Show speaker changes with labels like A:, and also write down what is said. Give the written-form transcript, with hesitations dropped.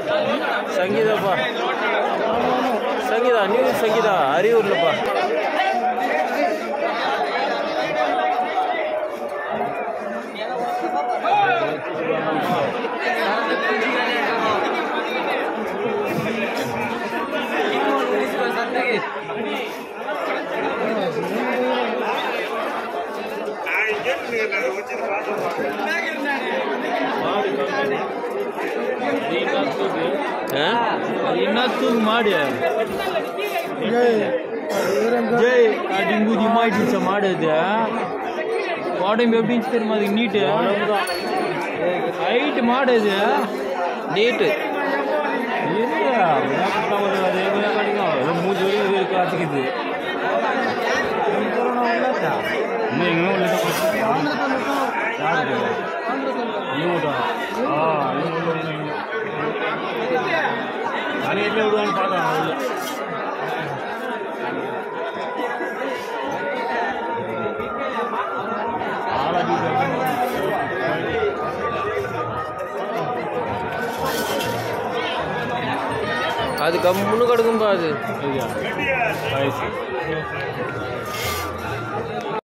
A: சங்கீதாப்பா Sangeetha new Sangeetha அரியூர்லப்பா Inatung Madia Jay, I didn't do the mighty some other there. What am I being still my neat? Eight Mada there. Date. Yeah, அது கம்முன்னு கிடக்கும்பா அது